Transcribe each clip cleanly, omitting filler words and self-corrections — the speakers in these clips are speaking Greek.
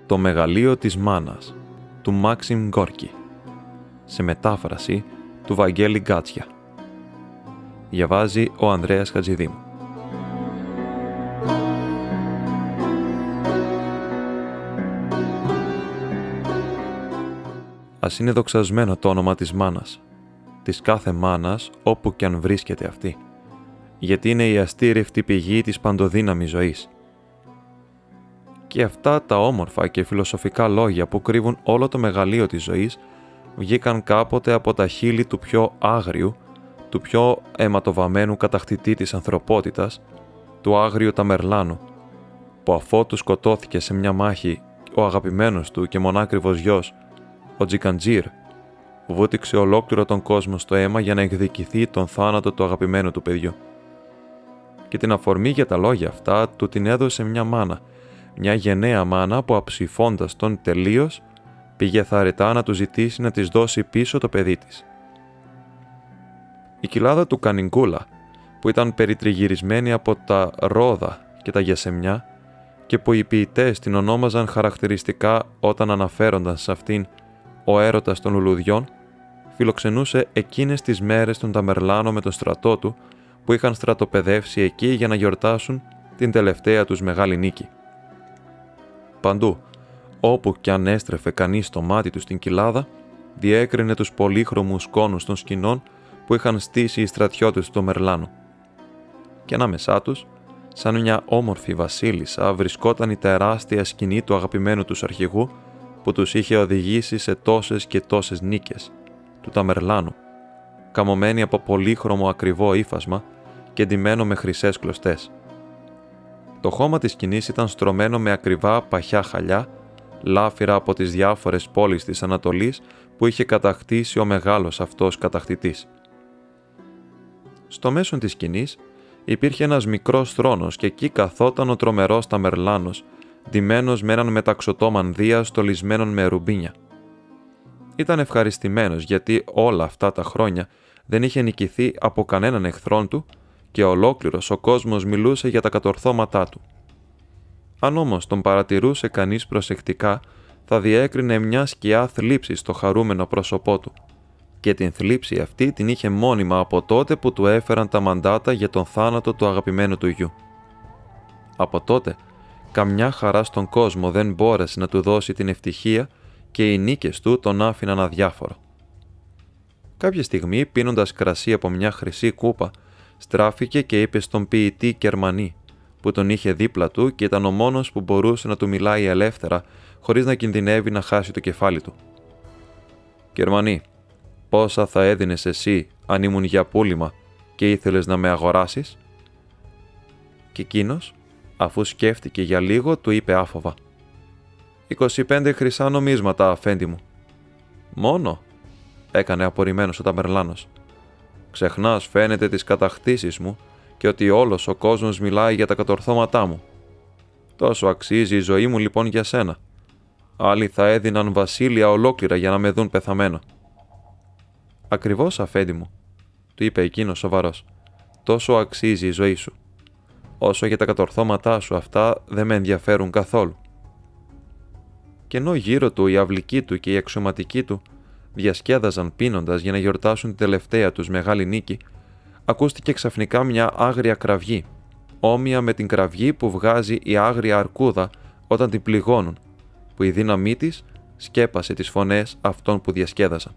Το μεγαλείο της μάνας του Μάξιμ Γκόρκι, σε μετάφραση του Βαγγέλη Γκάτσια. Διαβάζει ο Ανδρέας Χατζηδήμου. Ας είναι δοξασμένο το όνομα της μάνας, της κάθε μάνας όπου κι αν βρίσκεται αυτή, γιατί είναι η αστήρευτη πηγή της παντοδύναμης ζωής. Και αυτά τα όμορφα και φιλοσοφικά λόγια που κρύβουν όλο το μεγαλείο της ζωής βγήκαν κάποτε από τα χείλη του πιο άγριου, του πιο αιματοβαμμένου κατακτητή της ανθρωπότητας, του άγριου Ταμερλάνου, που αφότου σκοτώθηκε σε μια μάχη ο αγαπημένος του και μονάκριβος γιος, ο Τζικαντζίρ, βούτυξε ολόκληρο τον κόσμο στο αίμα για να εκδικηθεί τον θάνατο του αγαπημένου του παιδιού. Και την αφορμή για τα λόγια αυτά του την έδωσε μια μάνα, μια γενναία μάνα που αψηφώντας τον τελείως πήγε θαρετά να του ζητήσει να της δώσει πίσω το παιδί της. Η κοιλάδα του Κανιγκούλα, που ήταν περιτριγυρισμένη από τα ρόδα και τα γεσεμιά και που οι ποιητές την ονόμαζαν χαρακτηριστικά όταν αναφέρονταν σε αυτήν ο έρωτας των λουλουδιών, φιλοξενούσε εκείνες τις μέρες τον Ταμερλάνο με τον στρατό του που είχαν στρατοπεδεύσει εκεί για να γιορτάσουν την τελευταία τους μεγάλη νίκη. Παντού, όπου κι αν έστρεφε κανείς το μάτι του στην κοιλάδα, διέκρινε τους πολύχρωμους κόνους των σκηνών που είχαν στήσει οι στρατιώτες του Ταμερλάνου. Και ανάμεσά τους, σαν μια όμορφη βασίλισσα, βρισκόταν η τεράστια σκηνή του αγαπημένου τους αρχηγού που τους είχε οδηγήσει σε τόσες και τόσες νίκες, του Ταμερλάνου, καμωμένη από πολύχρωμο ακριβό ύφασμα και ντυμένο με χρυσές κλωστές. Το χώμα της σκηνής ήταν στρωμένο με ακριβά παχιά χαλιά, λάφυρα από τις διάφορες πόλεις της Ανατολής που είχε κατακτήσει ο μεγάλος αυτός κατακτητής. Στο μέσον της σκηνής υπήρχε ένας μικρός θρόνος και εκεί καθόταν ο τρομερός Ταμερλάνος, ντυμένος με έναν μεταξωτό μανδύα στολισμένον με ρουμπίνια. Ήταν ευχαριστημένος γιατί όλα αυτά τα χρόνια δεν είχε νικηθεί από κανέναν εχθρόν του και ολόκληρος ο κόσμος μιλούσε για τα κατορθώματά του. Αν όμως τον παρατηρούσε κανείς προσεκτικά, θα διέκρινε μια σκιά θλίψης στο χαρούμενο πρόσωπό του, και την θλίψη αυτή την είχε μόνιμα από τότε που του έφεραν τα μαντάτα για τον θάνατο του αγαπημένου του γιου. Από τότε, καμιά χαρά στον κόσμο δεν μπόρεσε να του δώσει την ευτυχία και οι νίκες του τον άφηναν αδιάφορο. Κάποια στιγμή, πίνοντας κρασί από μια χρυσή κούπα, στράφηκε και είπε στον ποιητή Κερμανή, που τον είχε δίπλα του και ήταν ο μόνος που μπορούσε να του μιλάει ελεύθερα, χωρίς να κινδυνεύει να χάσει το κεφάλι του. «Κερμανή, πόσα θα έδινες εσύ αν ήμουν για πούλημα και ήθελες να με αγοράσεις?» Και εκείνος, αφού σκέφτηκε για λίγο, του είπε άφοβα: «25 χρυσά νομίσματα, αφέντη μου». «Μόνο?» έκανε απορριμμένος ο Ταμερλάνος. «Ξεχνάς, φαίνεται, τις κατακτήσεις μου και ότι όλος ο κόσμος μιλάει για τα κατορθώματά μου. Τόσο αξίζει η ζωή μου λοιπόν για σένα. Άλλοι θα έδιναν βασίλεια ολόκληρα για να με δουν πεθαμένο». «Ακριβώς, αφέντη μου», του είπε εκείνος σοβαρός, «τόσο αξίζει η ζωή σου. Όσο για τα κατορθώματά σου, αυτά δεν με ενδιαφέρουν καθόλου». Και ενώ γύρω του οι αυλικοί του και οι αξιωματικοί του διασκέδαζαν πίνοντας για να γιορτάσουν την τελευταία τους μεγάλη νίκη, ακούστηκε ξαφνικά μια άγρια κραυγή, όμοια με την κραυγή που βγάζει η άγρια αρκούδα όταν την πληγώνουν, που η δύναμή της σκέπασε τις φωνές αυτών που διασκέδαζαν.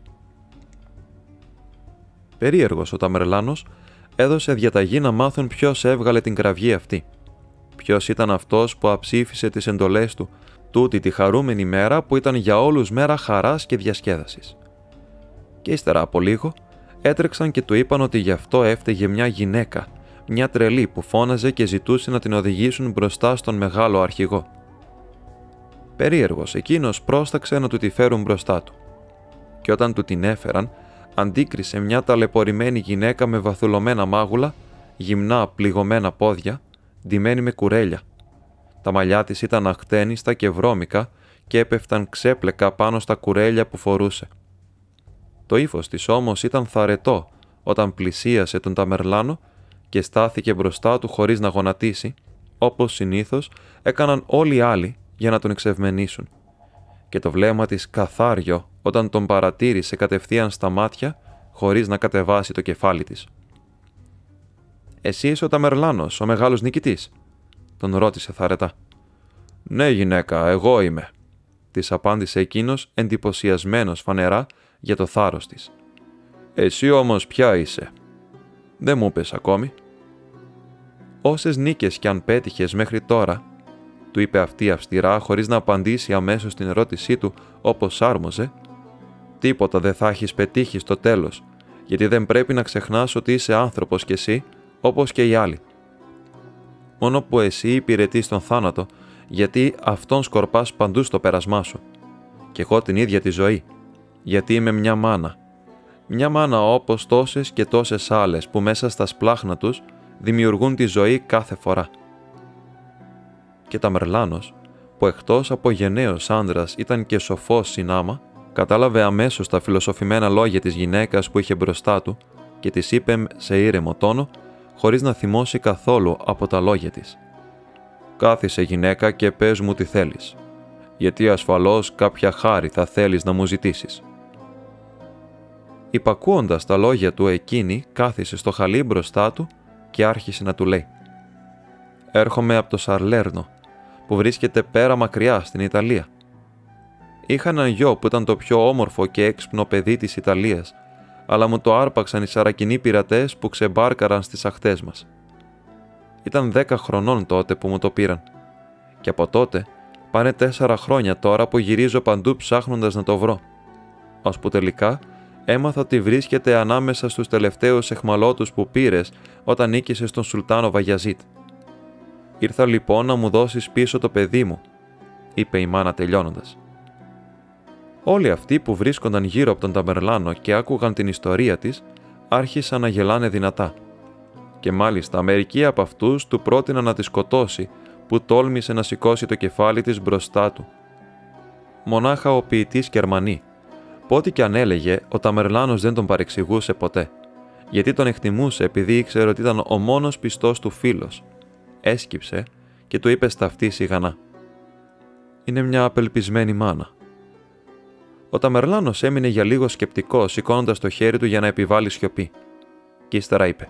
Περίεργος ο Ταμερλάνος έδωσε διαταγή να μάθουν ποιος έβγαλε την κραυγή αυτή. Ποιος ήταν αυτός που αψήφισε τις εντολές του τούτη τη χαρούμενη μέρα που ήταν για όλους μέρα χαράς και διασκέδασης. Και ύστερα από λίγο έτρεξαν και του είπαν ότι γι' αυτό έφταιγε μια γυναίκα, μια τρελή που φώναζε και ζητούσε να την οδηγήσουν μπροστά στον μεγάλο αρχηγό. Περίεργος εκείνος πρόσταξε να του τη φέρουν μπροστά του. Και όταν του την έφεραν, αντίκρισε μια ταλαιπωρημένη γυναίκα με βαθουλωμένα μάγουλα, γυμνά πληγωμένα πόδια, ντυμένη με κουρέλια. Τα μαλλιά της ήταν αχτένιστα και βρώμικα και έπεφταν ξέπλεκα πάνω στα κουρέλια που φορούσε. Το ύφος της όμως ήταν θαρετό όταν πλησίασε τον Ταμερλάνο και στάθηκε μπροστά του χωρίς να γονατίσει, όπως συνήθως έκαναν όλοι οι άλλοι για να τον εξευμενήσουν. και το βλέμμα της καθάριο όταν τον παρατήρησε κατευθείαν στα μάτια χωρίς να κατεβάσει το κεφάλι της. «Εσύ είσαι ο Ταμερλάνος, ο μεγάλος νικητής?» τον ρώτησε θαρετά. «Ναι, γυναίκα, εγώ είμαι», της απάντησε εκείνος εντυπωσιασμένος φανερά για το θάρρος της. «Εσύ όμως ποια είσαι?» «Δεν μου πες ακόμη». «Όσες νίκες κι αν πέτυχες μέχρι τώρα», του είπε αυτή αυστηρά χωρίς να απαντήσει αμέσως την ερώτησή του όπως άρμοζε, «τίποτα δεν θα έχεις πετύχει στο τέλος, γιατί δεν πρέπει να ξεχνάς ότι είσαι άνθρωπος κι εσύ, όπως και οι άλλοι. Μόνο που εσύ υπηρετείς τον θάνατο, γιατί αυτόν σκορπάς παντού στο πέρασμά σου. Κι εγώ την ίδια τη ζωή, γιατί είμαι μια μάνα. Μια μάνα όπως τόσες και τόσες άλλες που μέσα στα σπλάχνα τους δημιουργούν τη ζωή κάθε φορά». Και Ταμερλάνος, που εκτός από γενναίος άντρας ήταν και σοφός συνάμα, κατάλαβε αμέσως τα φιλοσοφημένα λόγια της γυναίκας που είχε μπροστά του και της είπε σε ήρεμο τόνο, χωρίς να θυμώσει καθόλου από τα λόγια της. «Κάθισε, γυναίκα, και πες μου τι θέλεις, γιατί ασφαλώς κάποια χάρη θα θέλεις να μου ζητήσεις». Υπακούοντας τα λόγια του, εκείνη κάθισε στο χαλί μπροστά του και άρχισε να του λέει: «Έρχομαι από το Σαλέρνο, που βρίσκεται πέρα μακριά στην Ιταλία. Είχα έναν γιο που ήταν το πιο όμορφο και έξυπνο παιδί της Ιταλίας, αλλά μου το άρπαξαν οι Σαρακινοί πειρατές που ξεμπάρκαραν στις ακτές μας. Ήταν 10 χρονών τότε που μου το πήραν, και από τότε πάνε 4 χρόνια τώρα που γυρίζω παντού ψάχνοντας να το βρω, ώσπου τελικά έμαθα ότι βρίσκεται ανάμεσα στους τελευταίους εχμαλώτους που πήρες όταν νίκησες τον Σουλτάνο Βαγιαζίτ. Ήρθα λοιπόν να μου δώσεις πίσω το παιδί μου», είπε η μάνα τελειώνοντας. Όλοι αυτοί που βρίσκονταν γύρω από τον Ταμερλάνο και άκουγαν την ιστορία της, άρχισαν να γελάνε δυνατά. Και μάλιστα μερικοί από αυτούς του πρότειναν να τη σκοτώσει, που τόλμησε να σηκώσει το κεφάλι της μπροστά του. Μονάχα ο ποιητής Κερμανή, πότε κι αν έλεγε, ο Ταμερλάνος δεν τον παρεξηγούσε ποτέ, γιατί τον εκτιμούσε επειδή ήξερε ότι ήταν ο μόνος πιστός του φίλος. Έσκυψε και του είπε στα αυτή σιγανά: «Είναι μια απελπισμένη μάνα». Ο Ταμερλάνος έμεινε για λίγο σκεπτικός, σηκώνοντας το χέρι του για να επιβάλει σιωπή. Κι ύστερα είπε: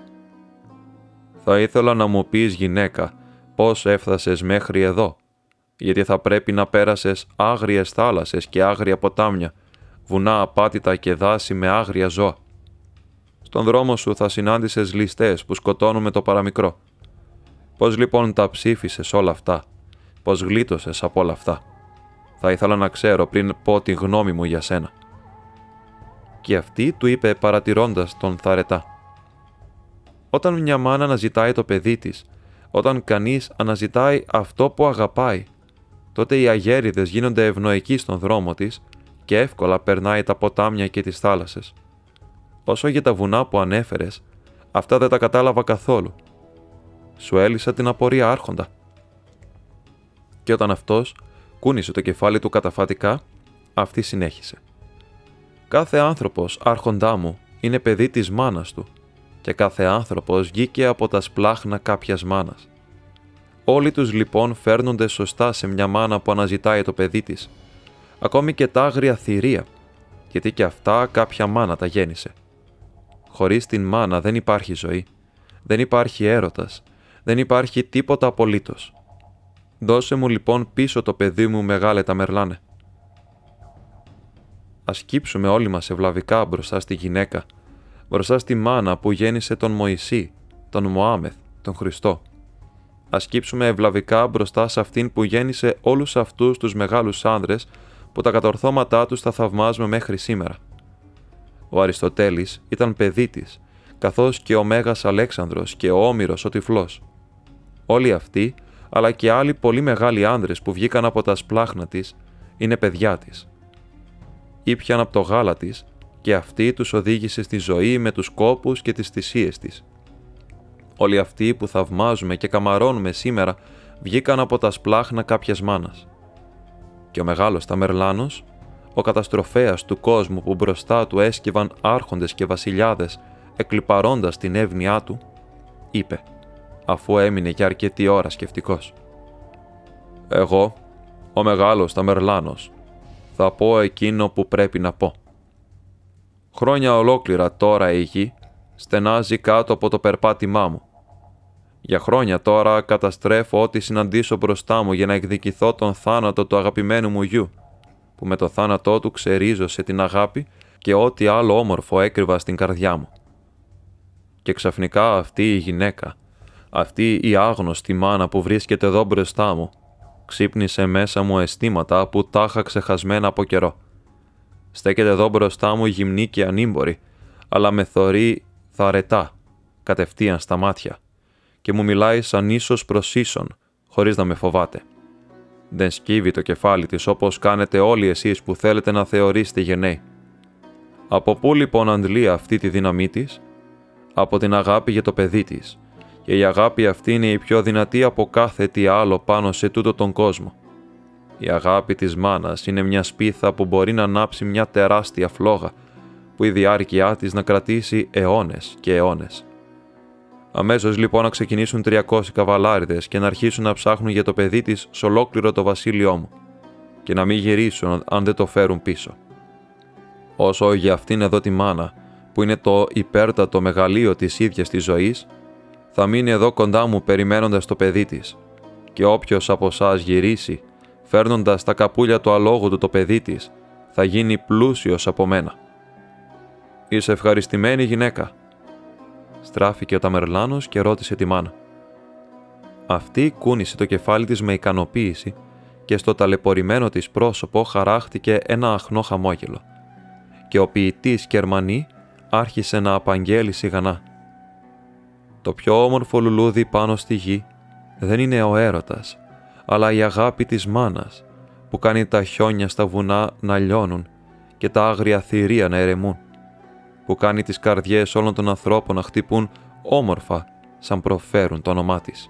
«Θα ήθελα να μου πεις, γυναίκα, πώς έφτασες μέχρι εδώ, γιατί θα πρέπει να πέρασες άγριες θάλασσες και άγρια ποτάμια, βουνά απάτητα και δάση με άγρια ζώα. Στον δρόμο σου θα συνάντησες ληστές που σκοτώνουν με το παραμικρό. Πώς λοιπόν τα ψήφισες όλα αυτά, πώς γλίτωσες από όλα αυτά? Θα ήθελα να ξέρω πριν πω τη γνώμη μου για σένα». Και αυτή του είπε παρατηρώντας τον θαρετά: «Όταν μια μάνα αναζητάει το παιδί της, όταν κανείς αναζητάει αυτό που αγαπάει, τότε οι αγέριδες γίνονται ευνοϊκοί στον δρόμο της και εύκολα περνάει τα ποτάμια και τις θάλασσες. Όσο για τα βουνά που ανέφερες, αυτά δεν τα κατάλαβα καθόλου. Σου έλυσα την απορία, άρχοντα». Και όταν αυτός κούνησε το κεφάλι του καταφατικά, αυτή συνέχισε: «Κάθε άνθρωπος, άρχοντά μου, είναι παιδί της μάνας του, και κάθε άνθρωπος βγήκε από τα σπλάχνα κάποιας μάνας. Όλοι τους λοιπόν φέρνονται σωστά σε μια μάνα που αναζητάει το παιδί της, ακόμη και τα άγρια θηρία, γιατί και αυτά κάποια μάνα τα γέννησε. Χωρίς την μάνα δεν υπάρχει ζωή, δεν υπάρχει έρωτας, δεν υπάρχει τίποτα απολύτως. Δώσε μου λοιπόν πίσω το παιδί μου, μεγάλε Ταμερλάνε». Ας κύψουμε όλοι μας ευλαβικά μπροστά στη γυναίκα, μπροστά στη μάνα που γέννησε τον Μωυσή, τον Μωάμεθ, τον Χριστό. Ας κύψουμε ευλαβικά μπροστά σε αυτήν που γέννησε όλους αυτούς τους μεγάλους άνδρες που τα κατορθώματά τους τα θαυμάζουμε μέχρι σήμερα. Ο Αριστοτέλης ήταν παιδί της, καθώς και ο Μέγας Αλέξανδρος και ο Όμηρος ο Τυφλός. Όλοι αυτοί, αλλά και άλλοι πολύ μεγάλοι άνδρες που βγήκαν από τα σπλάχνα της, είναι παιδιά της. Ήπιαν από το γάλα της και αυτή τους οδήγησε στη ζωή με τους κόπους και τις θυσίες της. Όλοι αυτοί που θαυμάζουμε και καμαρώνουμε σήμερα βγήκαν από τα σπλάχνα κάποιας μάνας. Και ο μεγάλος Ταμερλάνος, ο καταστροφέας του κόσμου που μπροστά του έσκυβαν άρχοντες και βασιλιάδες εκλιπαρώντας την εύνοιά του, είπε, αφού έμεινε για αρκετή ώρα σκεφτικός: «Εγώ, ο μεγάλος Ταμερλάνος, Θα πω εκείνο που πρέπει να πω. Χρόνια ολόκληρα τώρα η γη στενάζει κάτω από το περπάτημά μου. Για χρόνια τώρα καταστρέφω ό,τι συναντήσω μπροστά μου για να εκδικηθώ τον θάνατο του αγαπημένου μου γιου, που με το θάνατό του ξερίζωσε την αγάπη και ό,τι άλλο όμορφο έκρυβα στην καρδιά μου. Και ξαφνικά αυτή η γυναίκα, αυτή η άγνωστη μάνα που βρίσκεται εδώ μπροστά μου, ξύπνησε μέσα μου αισθήματα που τα είχα ξεχασμένα από καιρό. Στέκεται εδώ μπροστά μου γυμνή και ανήμπορη, αλλά με θωρεί θαρετά, κατευθείαν στα μάτια, και μου μιλάει σαν ίσος προς ίσον, χωρίς να με φοβάται. Δεν σκύβει το κεφάλι της όπως κάνετε όλοι εσείς που θέλετε να θεωρήσετε γενναίοι. Από πού λοιπόν αντλεί αυτή τη δύναμή της? Από την αγάπη για το παιδί της, και η αγάπη αυτή είναι η πιο δυνατή από κάθε τι άλλο πάνω σε τούτο τον κόσμο. Η αγάπη της μάνας είναι μια σπίθα που μπορεί να ανάψει μια τεράστια φλόγα, που η διάρκεια της να κρατήσει αιώνες και αιώνες. Αμέσως λοιπόν να ξεκινήσουν 300 καβαλάριδες και να αρχίσουν να ψάχνουν για το παιδί της σε ολόκληρο το βασίλειό μου, και να μην γυρίσουν αν δεν το φέρουν πίσω. Όσο για αυτήν εδώ τη μάνα, που είναι το υπέρτατο μεγαλείο της ίδιας της ζωής, θα μείνει εδώ κοντά μου περιμένοντας το παιδί της, και όποιος από εσάς γυρίσει, φέρνοντας τα καπούλια του αλόγου του το παιδί της, θα γίνει πλούσιος από μένα. «Είσαι ευχαριστημένη γυναίκα?» Στράφηκε ο Ταμερλάνος και ρώτησε τη μάνα. Αυτή κούνησε το κεφάλι της με ικανοποίηση και στο ταλαιπωρημένο της πρόσωπο χαράχτηκε ένα αχνό χαμόγελο, και ο ποιητής Κερμανή άρχισε να απαγγέλει σιγανά. Το πιο όμορφο λουλούδι πάνω στη γη δεν είναι ο έρωτας, αλλά η αγάπη της μάνας, που κάνει τα χιόνια στα βουνά να λιώνουν και τα άγρια θηρία να ερεμούν, που κάνει τις καρδιές όλων των ανθρώπων να χτυπούν όμορφα σαν προφέρουν το όνομά της.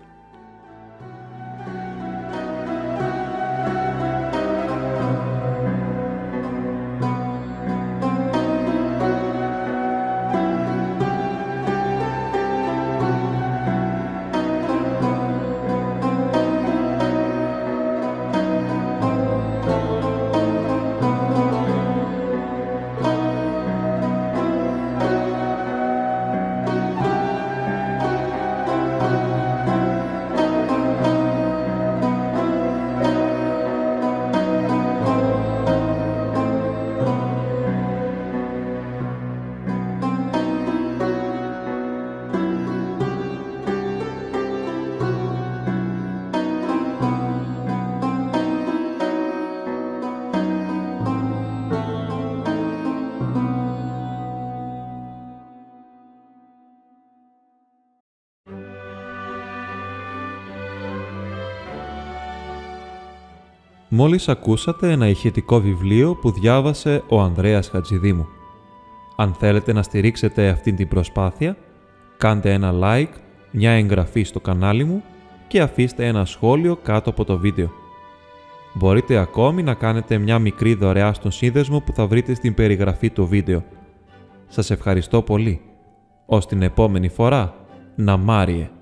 Μόλις ακούσατε ένα ηχητικό βιβλίο που διάβασε ο Ανδρέας Χατζηδήμου. Αν θέλετε να στηρίξετε αυτήν την προσπάθεια, κάντε ένα like, μια εγγραφή στο κανάλι μου και αφήστε ένα σχόλιο κάτω από το βίντεο. Μπορείτε ακόμη να κάνετε μια μικρή δωρεά στον σύνδεσμο που θα βρείτε στην περιγραφή του βίντεο. Σας ευχαριστώ πολύ. Ως την επόμενη φορά, να Μάριε!